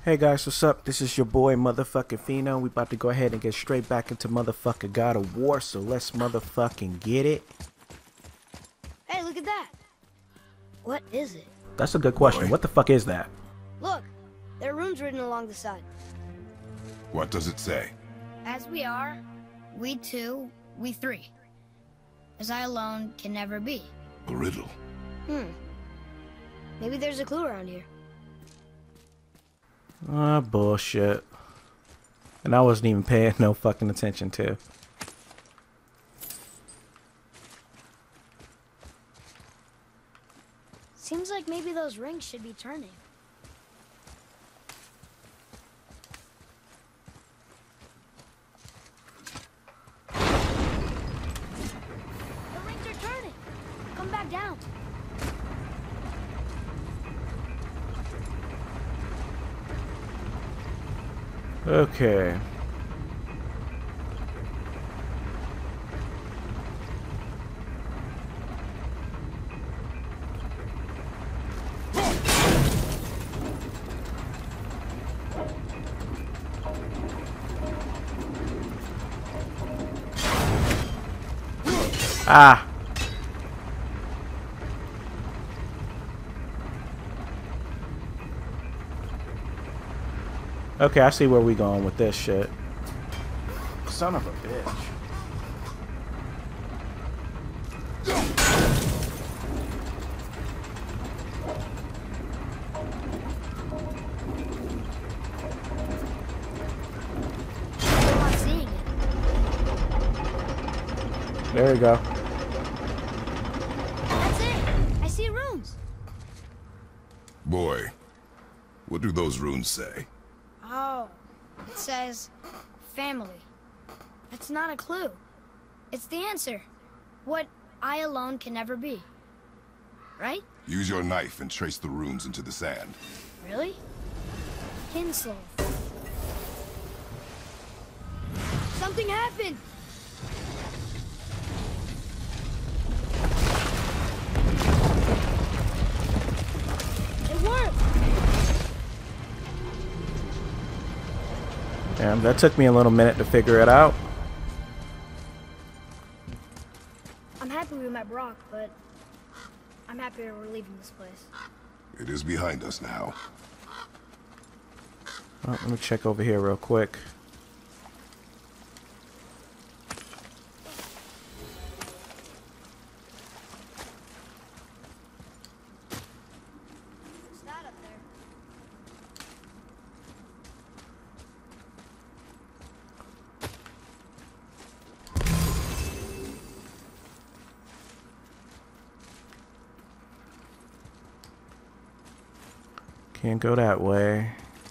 Hey guys, what's up? This is your boy motherfucking Fino. We about to go ahead and get straight back into motherfucking God of War, so let's motherfucking get it. Hey, look at that. What is it? That's a good question. Boy. What the fuck is that? Look, there are runes written along the side. What does it say? As we are, we two, we three. As I alone can never be. A riddle. Maybe there's a clue around here. Ah, bullshit. And I wasn't even paying no fucking attention to. Seems like maybe those rings should be turning. The rings are turning. Come back down. Okay. Ah. Okay, I see where we going with this shit. Son of a bitch. I'm not seeing it. There we go. That's it. I see runes. Boy, what do those runes say? Oh, it says family. That's not a clue. It's the answer. What I alone can never be. Right? Use your knife and trace the runes into the sand. Really? Kinslow. Something happened. It worked. Damn, that took me a little minute to figure it out. I'm happy we met Brock, but I'm happier we're leaving this place. It is behind us now. Oh, let me check over here real quick. What's that up there? Can't go that way.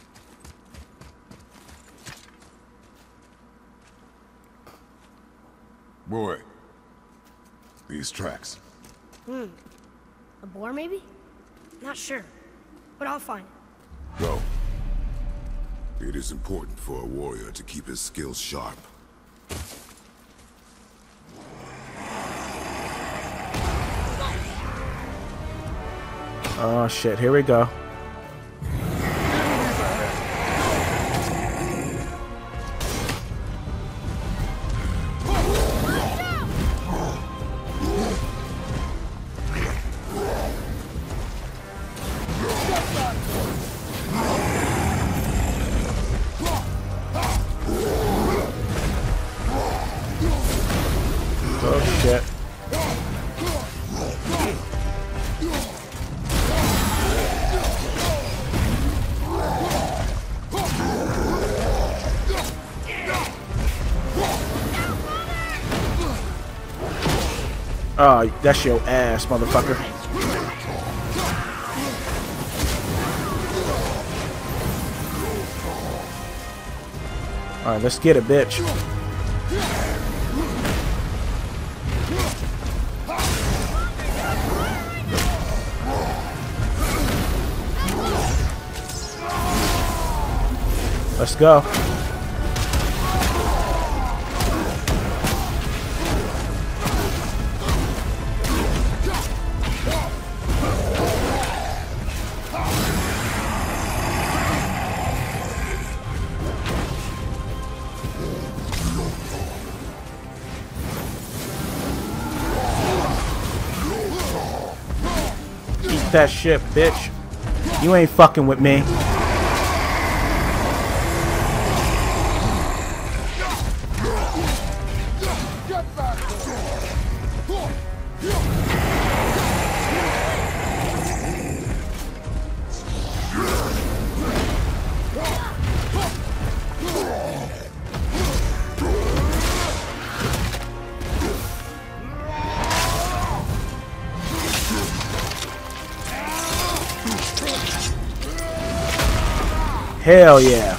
Boy, these tracks. A boar, maybe? Not sure, but I'll find it. Go. It is important for a warrior to keep his skills sharp. Oh shit, here we go. Oh shit. Oh, that's your ass, motherfucker. Alright, let's get it, bitch. Let's go. that shit, bitch. You ain't fucking with me. Hell yeah.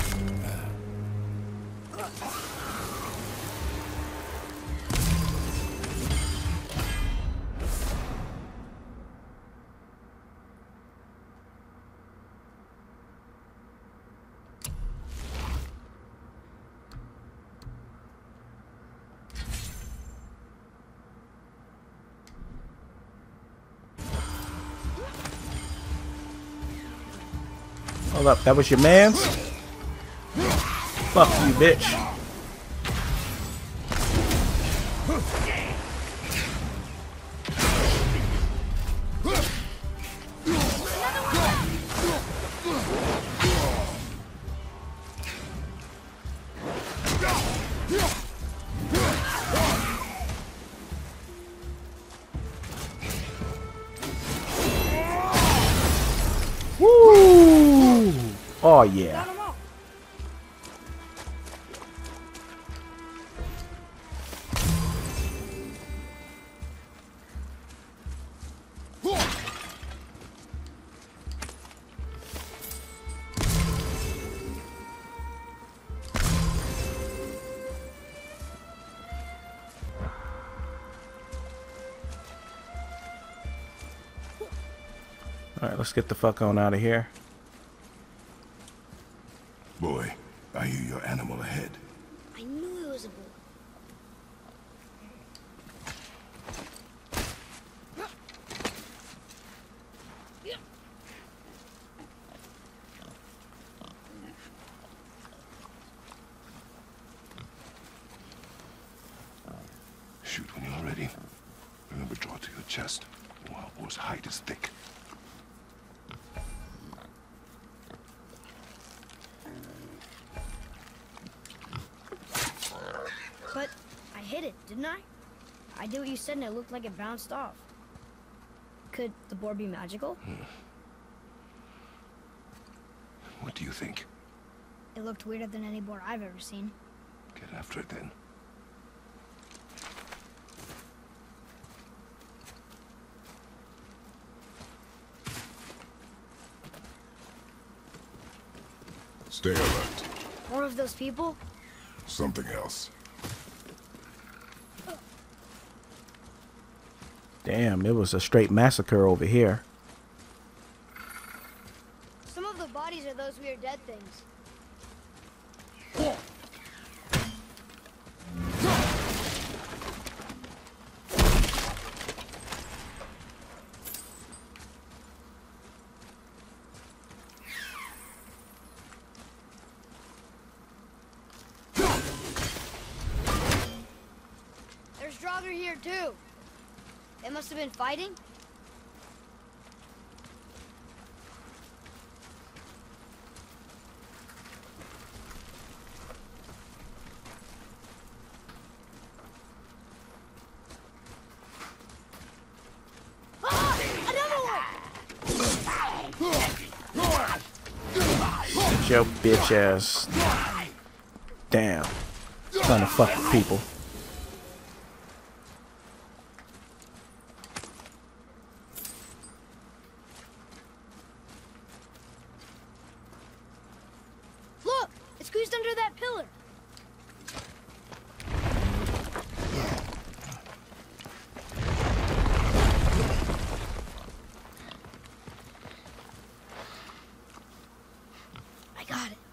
Hold up, that was your man's? Fuck you, bitch. Woo! Oh yeah. Alright, let's get the fuck on out of here. Boy, I hear your animal ahead. I knew it was a bull. Shoot when you're ready. Remember, draw to your chest. Wild boar's hide is thick. But I hit it, didn't I? I did what you said and it looked like it bounced off. Could the boar be magical? What do you think? It looked weirder than any boar I've ever seen. Get after it then. Stay alert. More of those people? Something else. Damn, it was a straight massacre over here. Some of the bodies are those weird dead things. There's Draugr here too. They must have been fighting. Shut your bitch ass. Damn. Trying to fuck with people. Look! It's squeezed under that pillar. I got it.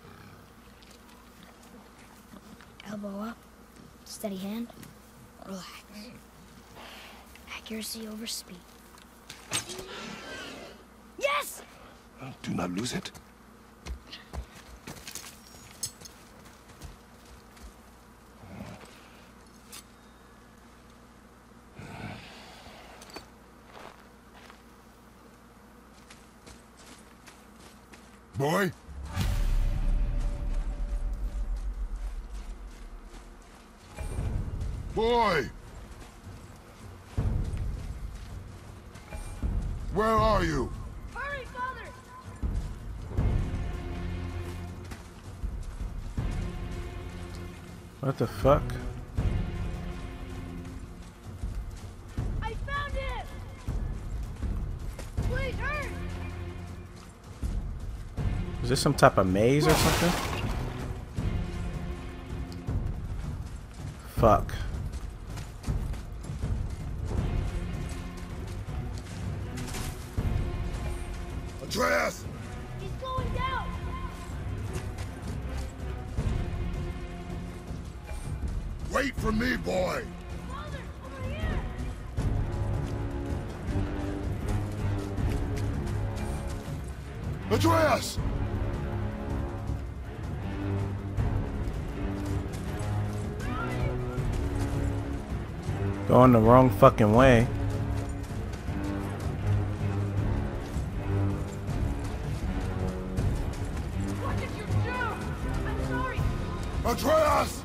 Elbow up. Steady hand. Relax. Accuracy over speed. Yes! Do not lose it. Boy? Boy! Where are you? Hurry, Father! What the fuck? I found it! Please, hurry! Is this some type of maze or something? Fuck. Andreas! He's going down! Wait for me, boy! Father, over here! Andreas! Going the wrong fucking way. What did you do? I'm sorry! Andreas!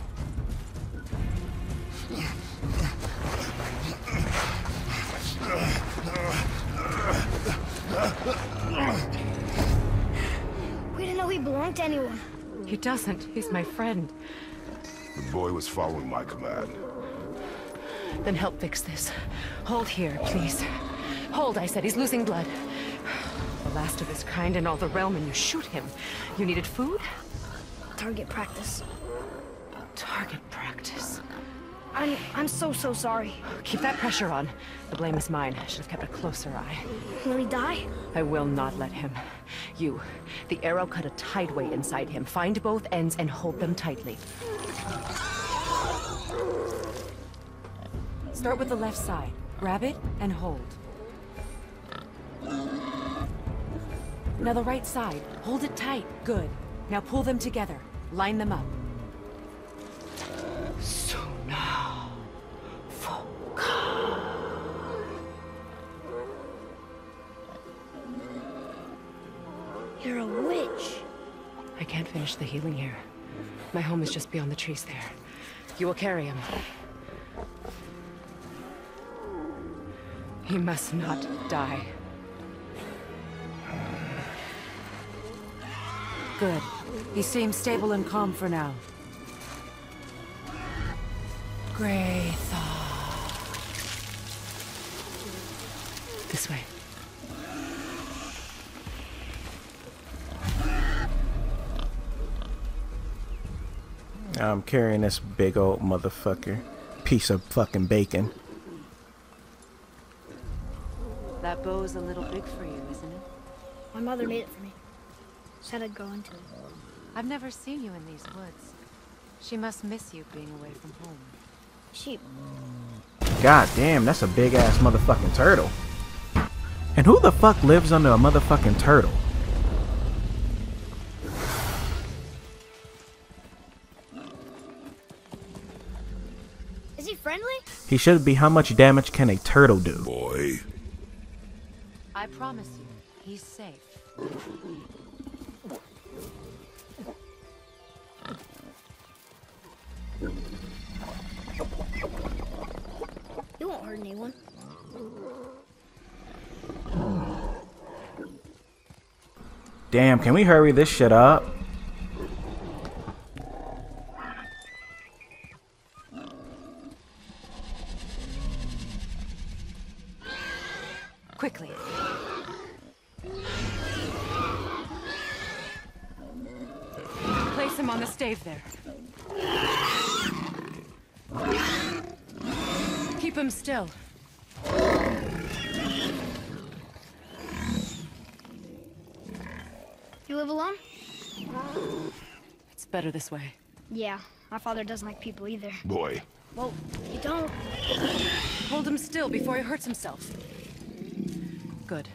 We didn't know he belonged to anyone. He doesn't. He's my friend. The boy was following my command. Then help fix this. Hold here, please. Hold, I said. He's losing blood. The last of his kind in all the realm, and you shoot him. You needed food? Target practice. Target practice. I'm so sorry. Keep that pressure on. The blame is mine. I should have kept a closer eye. Will he die? I will not let him. You. The arrow cut a tideway inside him. Find both ends and hold them tightly. Start with the left side. Grab it and hold. Now the right side. Hold it tight. Good. Now pull them together. Line them up. So now. You're a witch. I can't finish the healing here. My home is just beyond the trees there. You will carry him. He must not die. Good. He seems stable and calm for now. Greythaw. This way. I'm carrying this big old motherfucker. Piece of fucking bacon. That bow's a little big for you, isn't it? My mother made it for me. Said I'd grow into it. I've never seen you in these woods. She must miss you being away from home. Sheep. God damn, that's a big ass motherfucking turtle. And who the fuck lives under a motherfucking turtle? Is he friendly? He should be. How much damage can a turtle do? Boy. I promise you, he's safe. He won't hurt anyone. Damn, can we hurry this shit up? Quickly. Place him on the stave there. Keep him still. You live alone? It's better this way. Yeah, my father doesn't like people either. Boy. Well, you don't. Hold him still before he hurts himself. Good.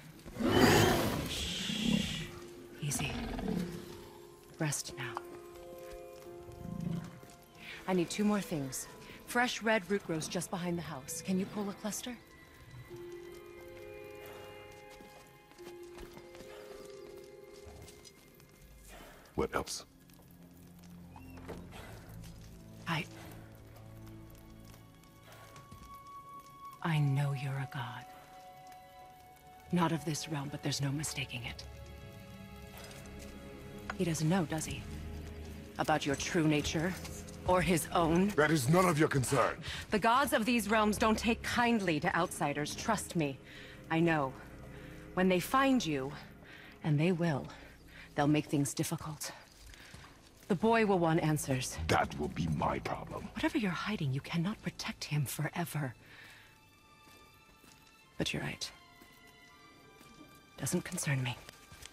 Easy. Rest now. I need 2 more things. Fresh red root grows just behind the house. Can you pull a cluster? What else? I know you're a god. Not of this realm, but there's no mistaking it. He doesn't know, does he? About your true nature? Or his own? That is none of your concern. The gods of these realms don't take kindly to outsiders, trust me. I know. When they find you, and they will, they'll make things difficult. The boy will want answers. That will be my problem. Whatever you're hiding, you cannot protect him forever. But you're right. Doesn't concern me.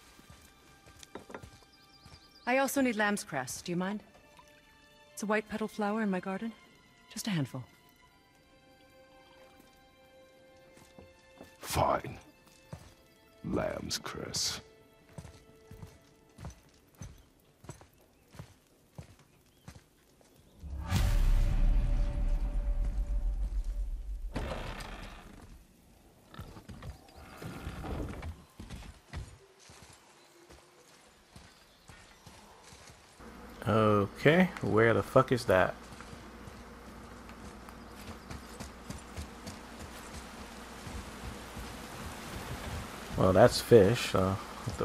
I also need lamb's cress. Do you mind? It's a white petal flower in my garden. Just a handful. Fine. Lamb's cress. Okay, where the fuck is that? Well, that's fish. What the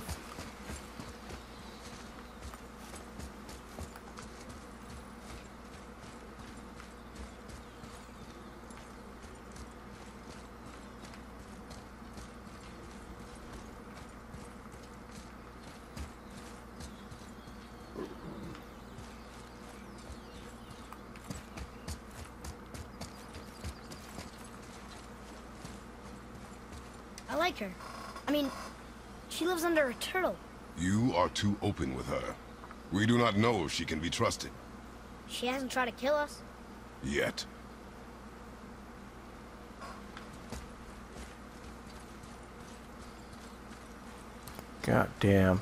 I like her. I mean, she lives under a turtle. You are too open with her. We do not know if she can be trusted. She hasn't tried to kill us. Yet. God damn.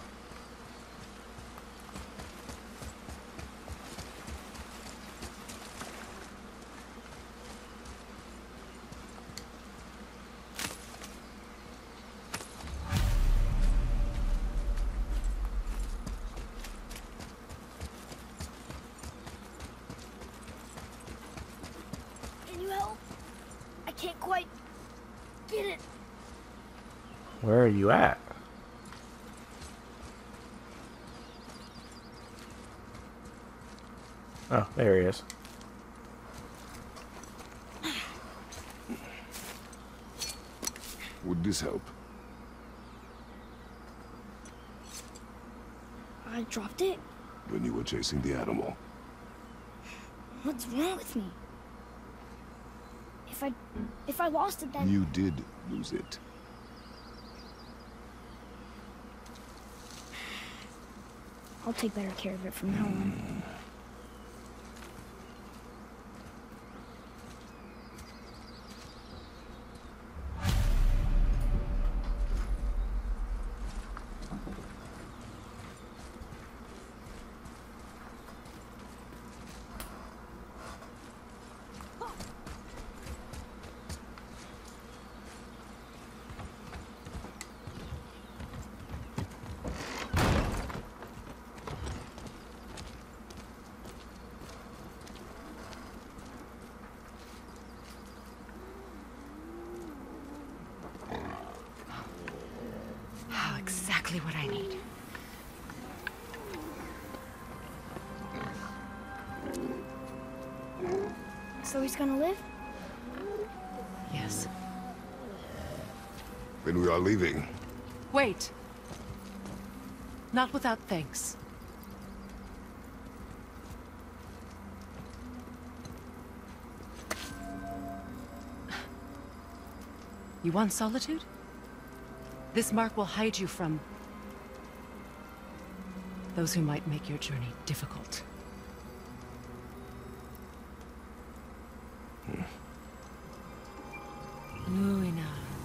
Can you help? I can't quite get it. Where are you at? Oh, there he is. Would this help? I dropped it? When you were chasing the animal. What's wrong with me? If I lost it, then... You did lose it. I'll take better care of it from now on. Exactly what I need. So he's gonna live? Yes. Then we are leaving. Wait. Not without thanks. You want solitude? This mark will hide you from those who might make your journey difficult. Nuina.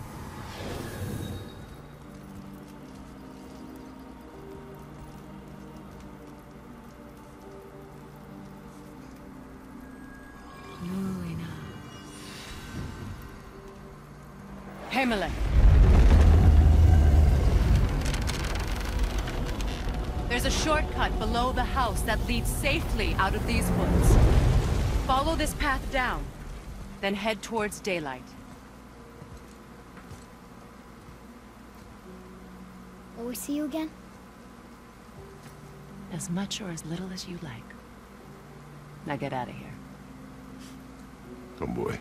Nuina. Himalay. There's a shortcut below the house that leads safely out of these woods. Follow this path down, then head towards daylight. Will we see you again? As much or as little as you like. Now get out of here. Come, boy.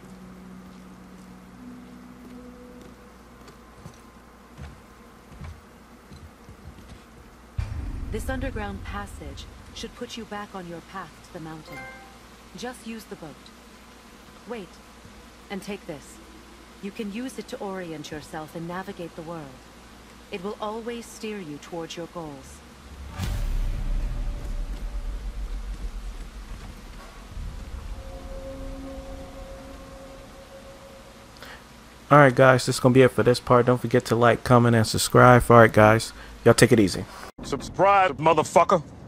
This underground passage should put you back on your path to the mountain. Just use the boat. Wait, and take this. You can use it to orient yourself and navigate the world. It will always steer you towards your goals. Alright guys, this is going to be it for this part. Don't forget to like, comment, and subscribe. Alright guys, y'all take it easy. Subscribe, motherfucker.